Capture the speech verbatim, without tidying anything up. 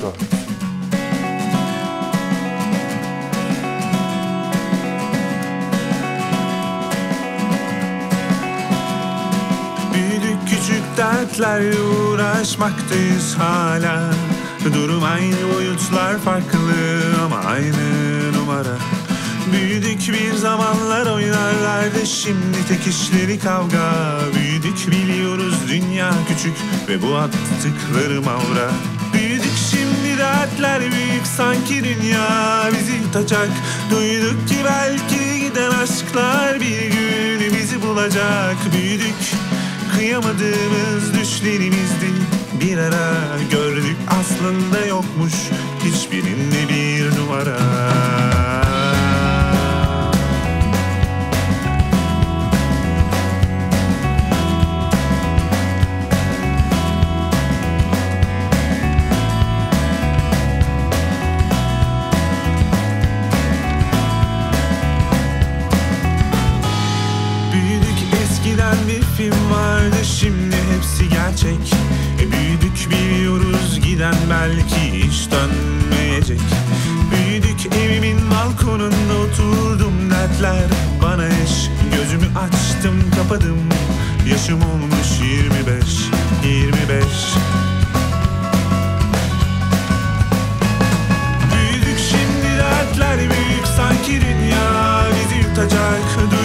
Go. Büyüdük küçük dertlerle uğraşmaktayız hala. Durum aynı, boyutlar farklı ama aynı numara. Büyüdük bir zamanlar oynarlardı, şimdi tek işleri kavga. Büyüdük biliyoruz dünya küçük ve bu attıkları mavra. Büyüdük şimdi dertler büyük, sanki dünya bizi yutacak. Duyduk ki belki giden aşklar bir gün bizi bulacak. Büyüdük, kıyamadığımız düşlerimizdi bir ara. Gördük aslında yokmuş hiçbirinde bir numara. Bir film vardı, şimdi hepsi gerçek. E büyüdük biliyoruz, giden belki hiç dönmeyecek. Büyüdük, evimin balkonunda oturdum, dertler bana eş. Gözümü açtım kapadım, yaşım olmuş yirmi beş, yirmi beş. Büyüdük şimdi dertler büyük, sanki dünya bizi yutacak.